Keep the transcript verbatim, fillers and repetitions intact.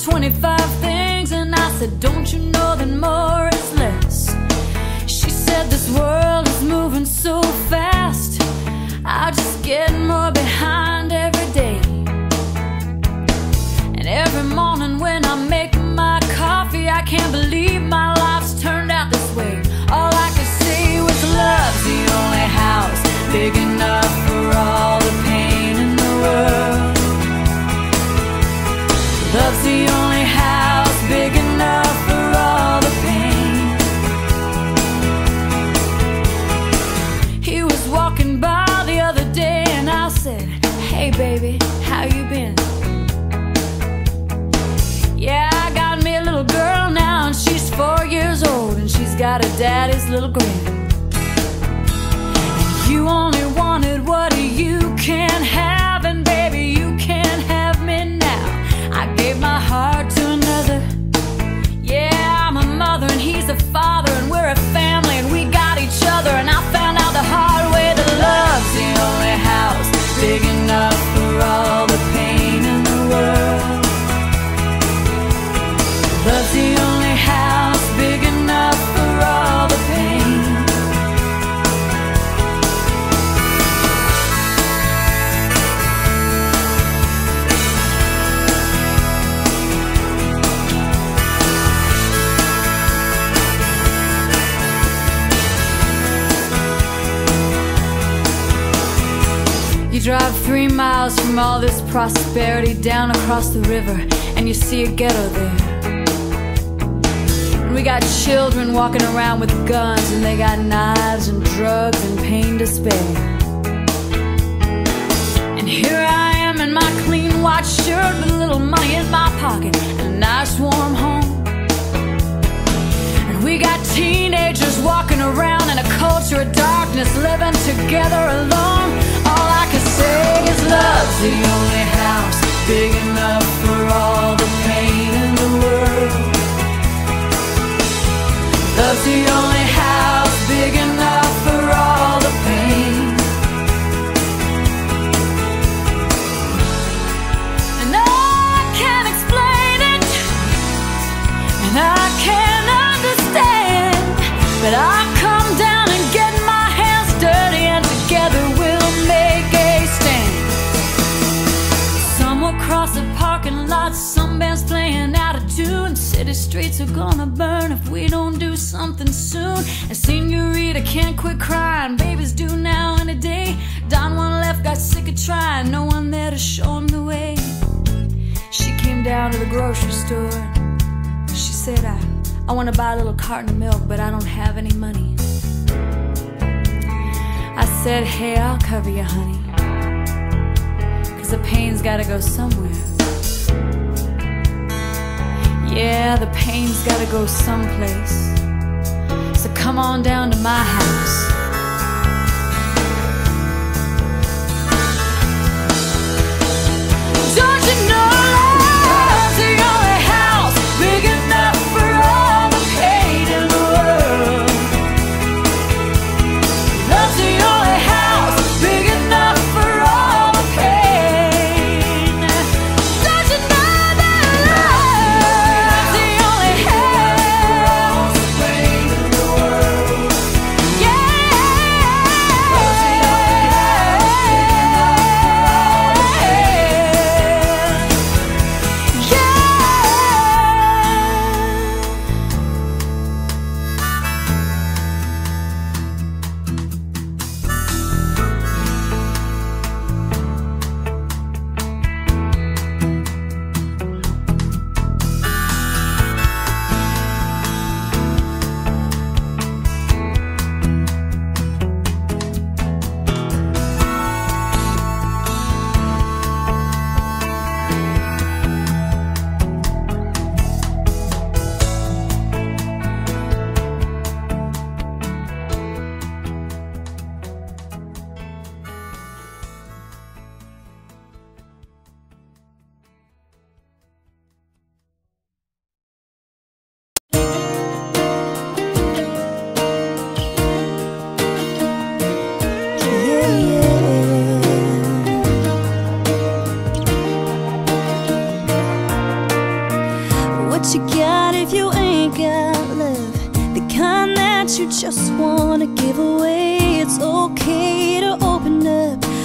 twenty-five things, and I said, don't you know that more is less? She said, this world is moving so fast, I just get more behind every day. And every morning when I make my coffee, I can't believe my life's turned out this way. All I could say was love's the only house big enough for all the pain in the world. Love's the only house big enough for all the pain. He was walking by the other day and I said, hey baby, how you been? Yeah, I got me a little girl now and she's four years old and she's got her daddy's little grin. And you only wanted what you can have, and baby, you can't have me now. I gave my heart to another. Yeah, I'm a mother and he's a father, and we're a family and we got each other. And I found out the hard way that love's the only house big enough for all the pain in the world. Love's the only house big enough for all the pain. You drive three miles from all this prosperity down across the river and you see a ghetto there. We got children walking around with guns, and they got knives and drugs and pain to spare. And here I am in my clean white shirt with a little money in my pocket and a nice warm home. And we got teenagers walking around in a culture of darkness, living together alone. All I can say is love's the only house big enough for all the pain in the world. Love's the only house big enough for all the pain. And I can't explain it, and I can't understand, but I come down and get my hands dirty, and together we'll make a stand. Some will cross the parking lot, some bands playing out of tune. City streets are gonna burn if we don't do something soon. And Senorita can't quit crying, babies do now and a day. Don Juan left, got sick of trying, no one there to show him the way. She came down to the grocery store. She said, I, I want to buy a little carton of milk, but I don't have any money. I said, hey, I'll cover you, honey, 'cause the pain's gotta go somewhere. Yeah, the pain's gotta go someplace. So come on down to my house. Don't you know love's the only house big enough for all the pain in the world? Love's the only house big enough for all the pain. Don't you know that love's the only house pain in the world? Yeah, love's the only house big enough for all the pain. what you got if you ain't got love? The kind that you just wanna give away. It's okay to open up,